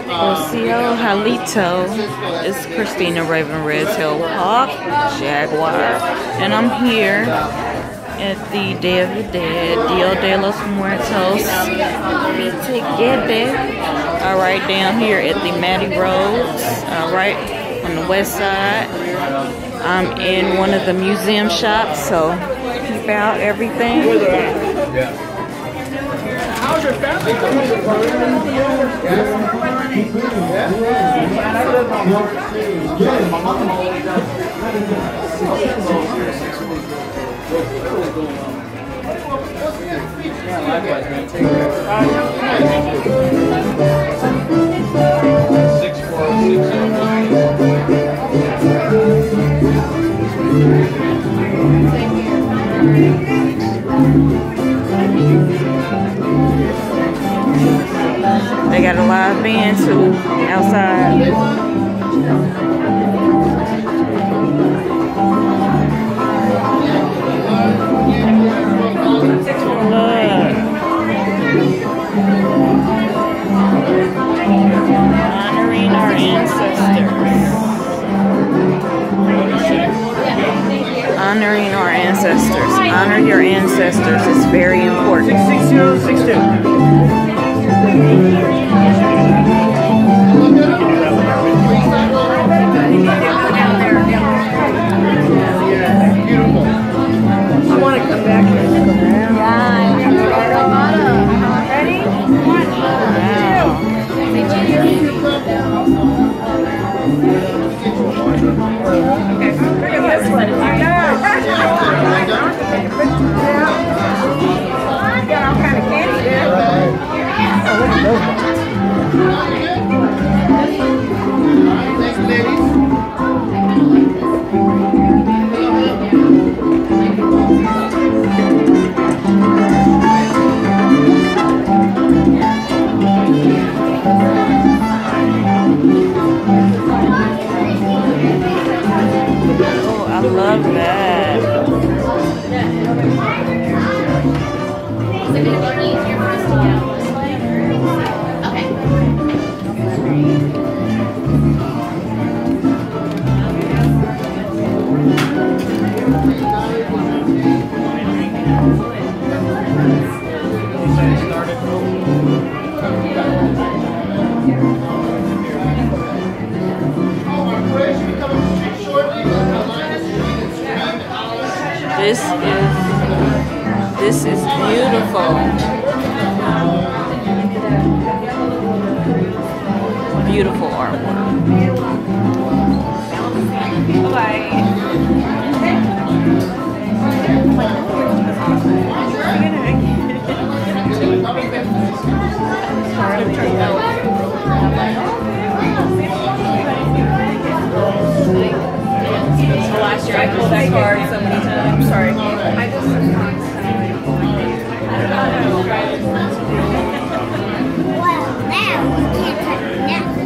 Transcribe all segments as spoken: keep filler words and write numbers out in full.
Rocio Halito is Christina Raven Redtail Hawk Jaguar, and I'm here at the Day of the Dead, Dia de los Muertos Together. Uh, right down here at the Matty Roads, uh, right on the west side. I'm in one of the museum shops, so keep out everything. How's your family? They got a live band too outside. Honoring our ancestors. Honoring our ancestors. Honor your ancestors. It's very important. six six zero six two. I want to come back here and look around. Ready? Okay, look at this one. Got all kind of candy there. Oh, look at those ones. Thanks, ladies. Oh, I love that. Is it going to be easier for us to get out this way? Okay. This is this is beautiful. Beautiful artwork. Bye. Last year I pulled that card so many times. I'm sorry. I just Well, now we can't touch nothing.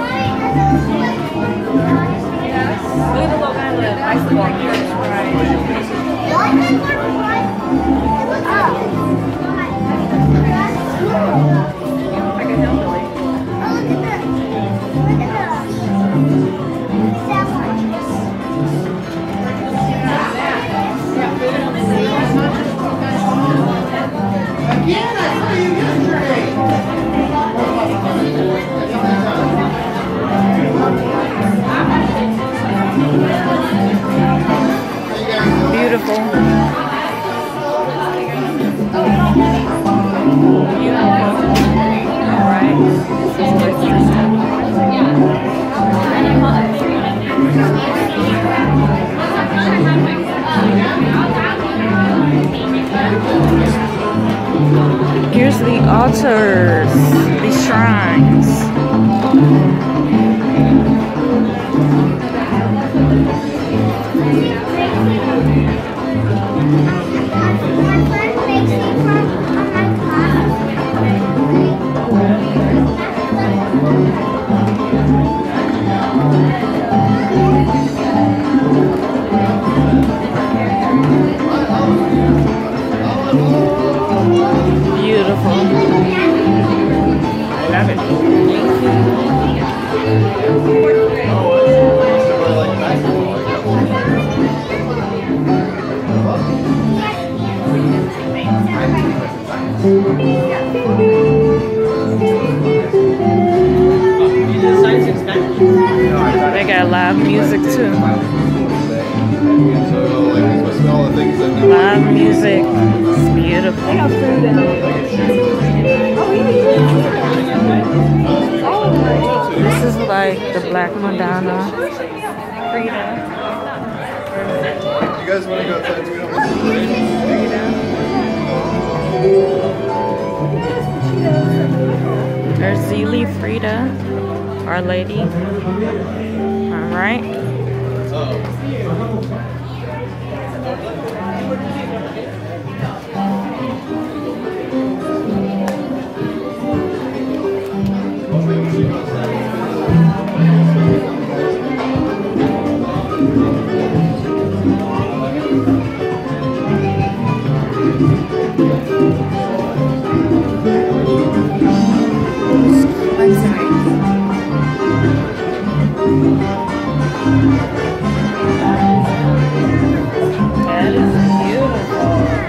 look at the little guy with ice block here. I can help Billy. Again, I saw you yesterday. Beautiful. Here's the altars, the shrines. Beautiful. Love it. They got live music too. Live music. It's beautiful. This is like the Black Madonna. Frida. You guys want to go outside? We don't want to There's Zelie Frida, Our Lady. All right. I'm sorry. That is beautiful.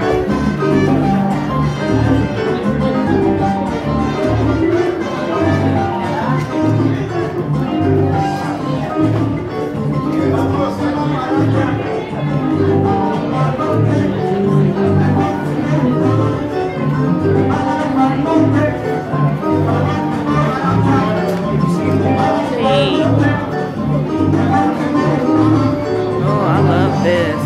Hey. Oh, I love this.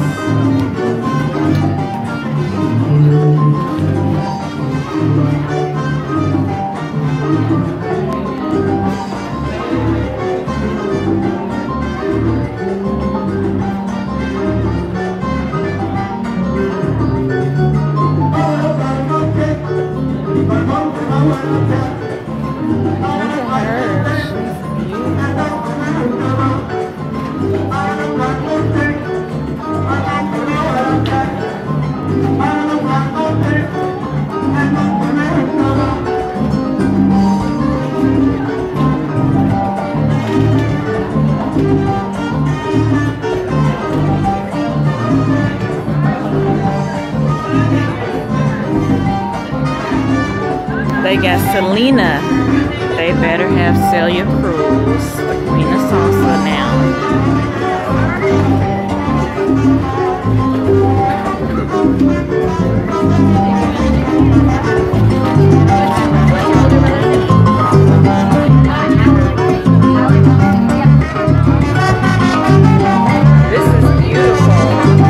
They got Selena. They better have Celia Cruz, the queen of salsa now. This is beautiful.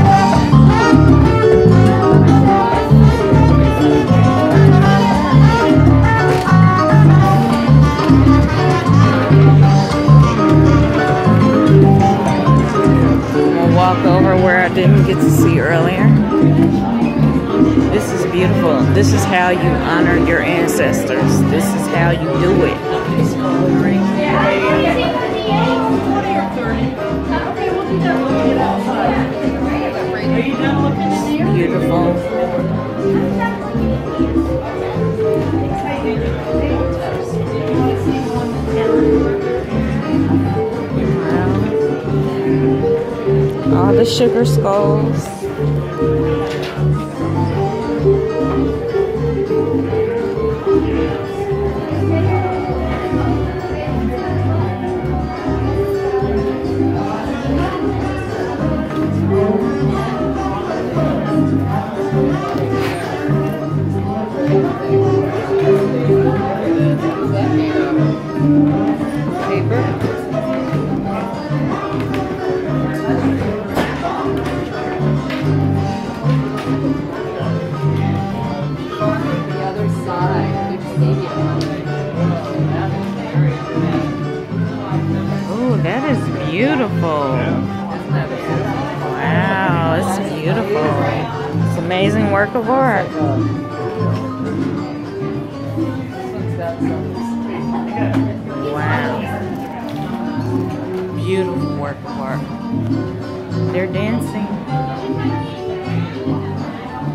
Walk over where I didn't get to see earlier. This is beautiful. This is how you honor your ancestors. This is how you do it. Beautiful. All the sugar skulls. Oh, that is beautiful. Wow, it's beautiful. It's an amazing work of art. Wow. Beautiful work of art. They're dancing.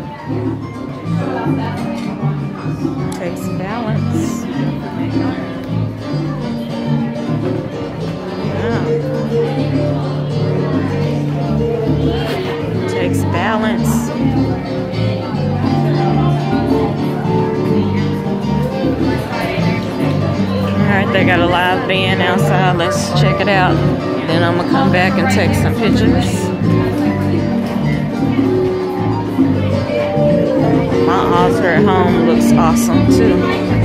Takes balance. Alright, they got a live band outside. Let's check it out. Then I'm gonna come back and take some pictures. My altar at home looks awesome too.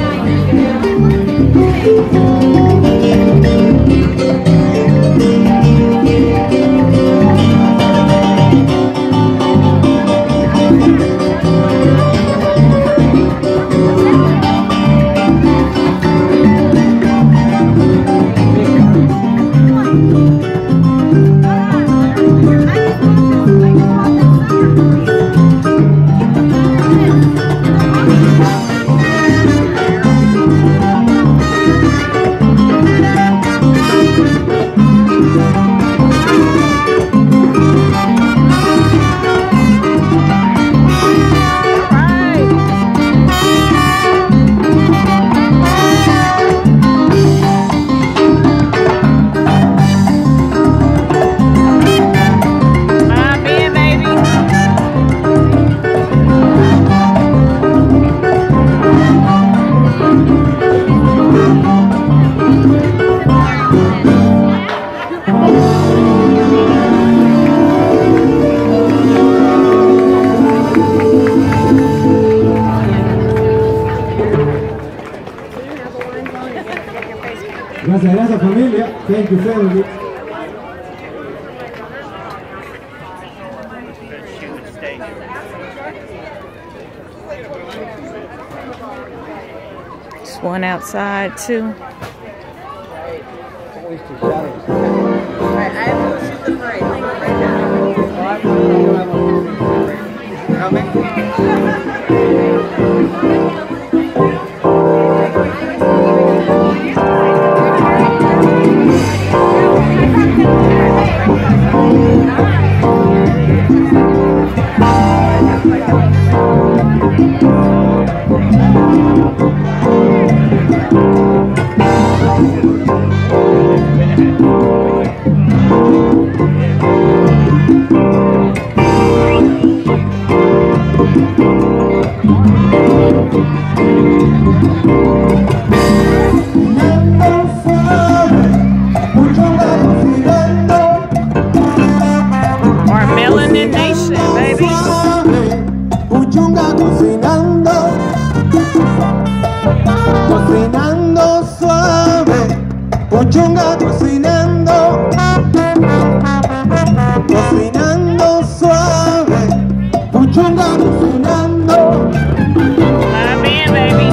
Gracias, gracias familia. Thank you family. There's one outside too. Cocinando suave, Puchunga cocinando, cocinando suave, Puchunga cocinando. Live band, baby.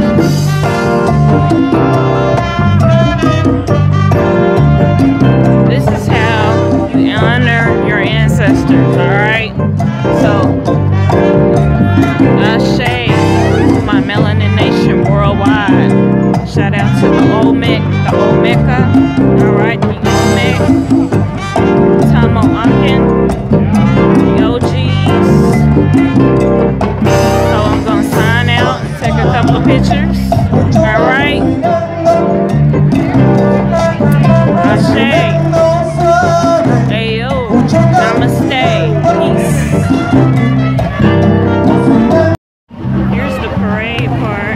This is how you honor your ancestors, alright? So, Ashe, my Melanin Nation worldwide. Shout out to the old Mecca, the old Mecca, alright, the old Mecca, Tamo Akin, the O Gs. So I'm gonna sign out and take a couple of pictures, alright? Ashe, Ayo, Namaste, peace. Here's the parade part.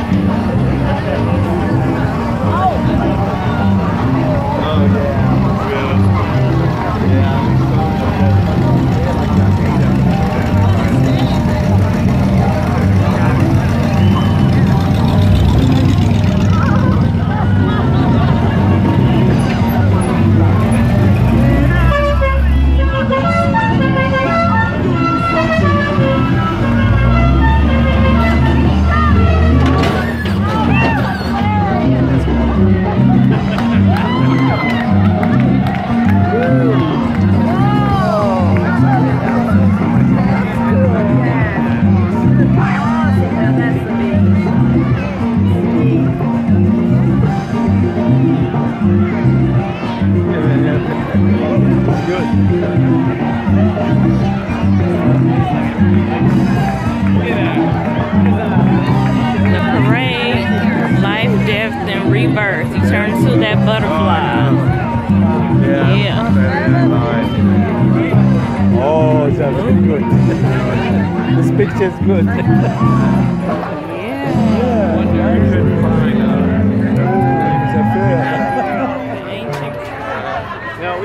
The parade, life, death, and rebirth. You turn into that butterfly. Yeah. Yeah. Oh, that's good. This picture is good. Yeah. Yeah.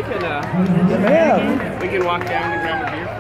can, uh, Yeah. we can walk down and grab a beer.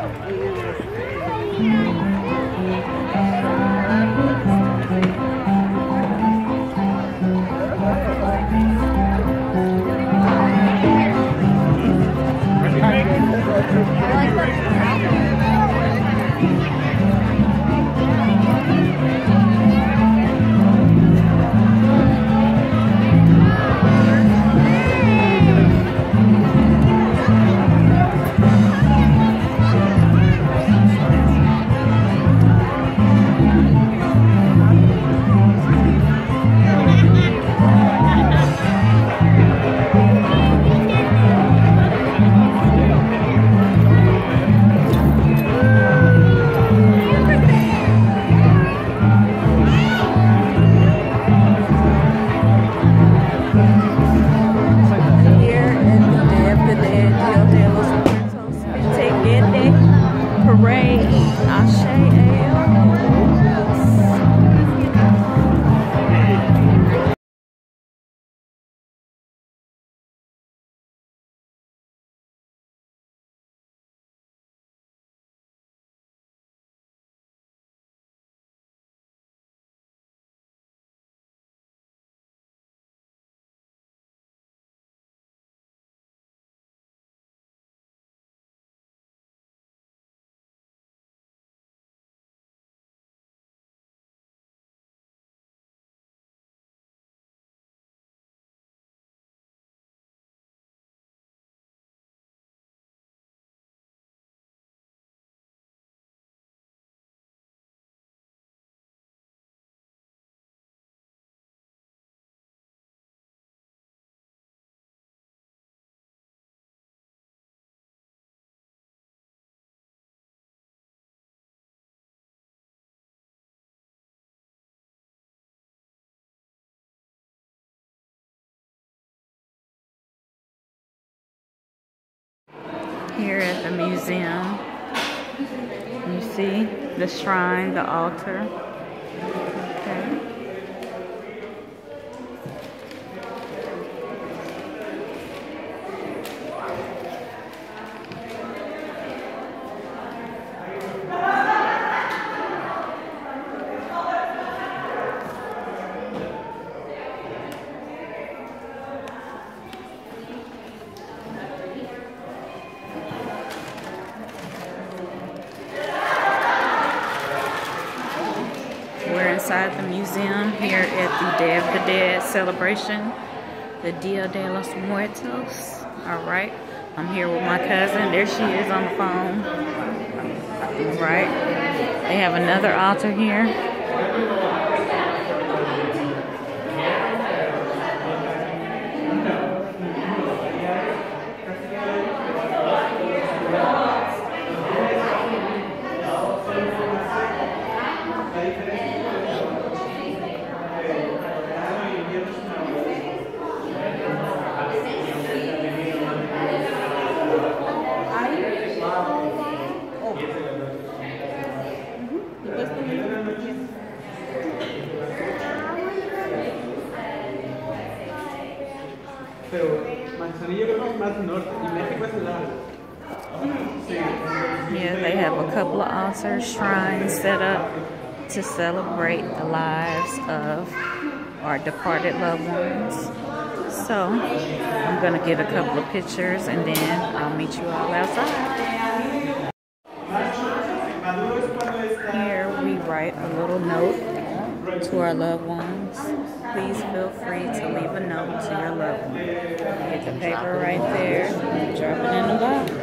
Here in the Day of the Dead, Dia de los Muertos, Vinte Parade, Ashe Ayo. Here at the museum, you see the shrine, the altar. Okay. Inside the museum here at the Day of the Dead celebration, the Dia de los Muertos. All right, I'm here with my cousin. There she is on the phone. All right, they have another altar here. Pero Manzanillo creo que es más norte y México es el lado. Yeah, they have a couple of altars, shrines set up to celebrate the lives of our departed loved ones. So I'm gonna get a couple of pictures and then I'll meet you all outside. Here we write a little note to our loved ones. Please feel free to leave a note to your loved one. Get the paper right there, drop it in the box.